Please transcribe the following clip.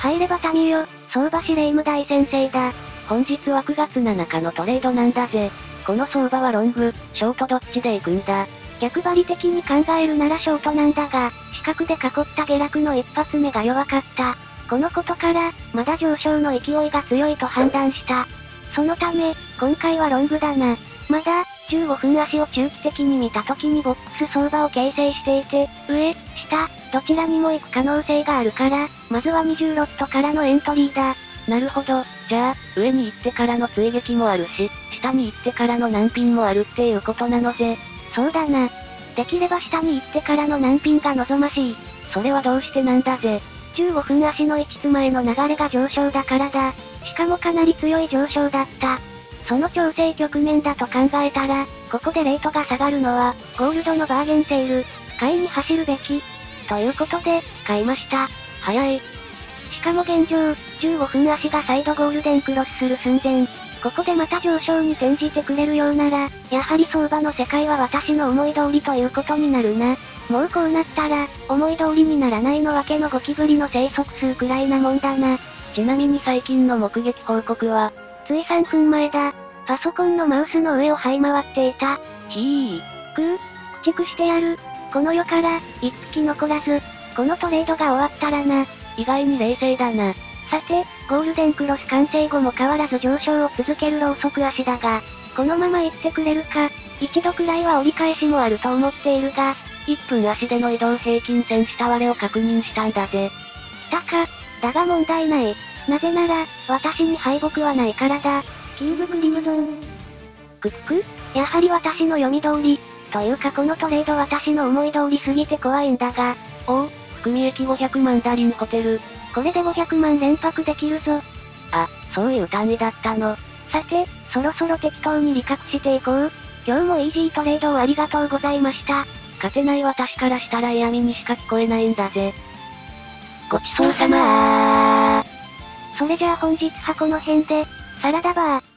入れば谷よ、相場師レイム大先生だ。 本日は9月7日のトレードなんだぜ。この相場はロング、ショートどっちで行くんだ。 逆張り的に考えるならショートなんだが、四角で囲った下落の一発目が弱かった。このことから、まだ上昇の勢いが強いと判断した。そのため、今回はロングだな。まだ、15分足を中期的に見た時にボックス相場を形成していて、上、下、どちらにも行く可能性があるから、まずは20ロットからのエントリーだ。 なるほど、じゃあ、上に行ってからの追撃もあるし、下に行ってからの難品もあるっていうことなのぜ。 そうだな。できれば下に行ってからの難品が望ましい。 それはどうしてなんだぜ。 15分足の1つ前の流れが上昇だからだ。しかもかなり強い上昇だった。その調整局面だと考えたら、ここでレートが下がるのは、ゴールドのバーゲンセール、買いに走るべき。ということで、買いました。 早い。 しかも現状、15分足が再度ゴールデンクロスする寸前。ここでまた上昇に転じてくれるようなら、やはり相場の世界は私の思い通りということになるな。もうこうなったら、思い通りにならないのわけのゴキブリの生息数くらいなもんだな。 ちなみに最近の目撃報告は、 つい3分前だ。パソコンのマウスの上を這い回っていた。 ひ駆逐してやる。この世から、一匹残らず、このトレードが終わったらな。 意外に冷静だな。 さて、ゴールデンクロス完成後も変わらず上昇を続けるロウソク足だが、このまま行ってくれるか、一度くらいは折り返しもあると思っているが、 1分足での移動平均線下割れを確認したんだぜ。 来たか。だが問題ない。なぜなら、私に敗北はないからだ。キングクリムゾン。やはり私の読み通り。というかこのトレード私の思い通りすぎて怖いんだが。 おう、含み益500万ダリンホテル。 これで500万連泊できるぞ。 あ、そういう単位だったの。 さて、そろそろ適当に理覚していこう。今日もイージートレードをありがとうございました。 勝てない私からしたら嫌味にしか聞こえないんだぜ。ごちそうさまー。 それじゃあ本日はこの辺で、サラダバー。